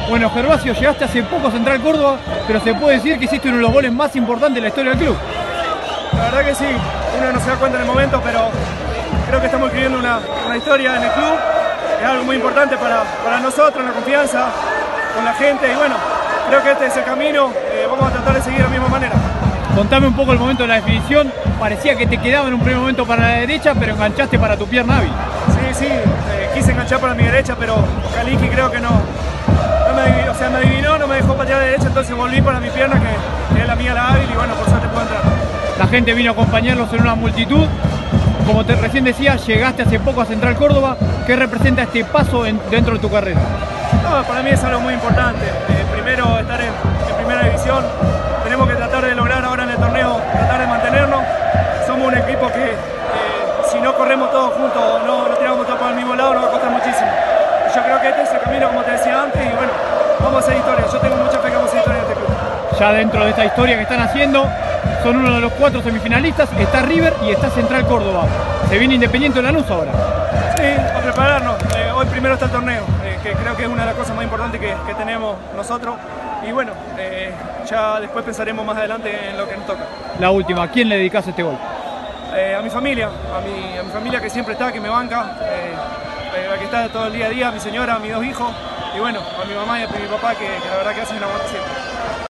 Bueno, Gervasio, llegaste hace poco a Central Córdoba, pero se puede decir que hiciste uno de los goles más importantes de la historia del club. La verdad que sí, uno no se da cuenta en el momento, pero creo que estamos escribiendo una historia en el club. Es algo muy importante para nosotros, la confianza con la gente, y bueno, creo que este es el camino. Vamos a tratar de seguir de la misma manera. Contame un poco el momento de la definición. Parecía que te quedaba en un primer momento para la derecha, pero enganchaste para tu pierna hábil. Sí, quise enganchar para mi derecha, pero Kaliki creo que no me adivinó, me adivinó, no me dejó patear a la derecha, entonces volví para mi pierna, que es la mía, la hábil, y bueno, por suerte puedo entrar. La gente vino a acompañarlos en una multitud. Como te recién decía, llegaste hace poco a Central Córdoba. ¿Qué representa este paso dentro de tu carrera? No, para mí es algo muy importante. Primero, estar en primera división. Tenemos que tratar de lograr ahora en el torneo, tratar de mantenernos. Somos un equipo que si no corremos todos juntos, no tiramos todos para el mismo lado, nos va a costar muchísimo. Yo creo que este es el camino, como te decía antes, y bueno, vamos a hacer historia. Yo tengo mucha fe que vamos a hacer historia en este club. Ya dentro de esta historia que están haciendo, son uno de los 4 semifinalistas, está River y está Central Córdoba. Se viene Independiente Lanús ahora. Sí, a prepararnos. Hoy primero está el torneo, que creo que es una de las cosas más importantes que tenemos nosotros. Y bueno, ya después pensaremos más adelante en lo que nos toca. La última, ¿a quién le dedicás este gol? A mi familia, a mi familia que siempre está, que me banca, la que está todo el día a día, a mi señora, a mis 2 hijos, y bueno, a mi mamá y a mi papá que la verdad que hacen una buena siempre.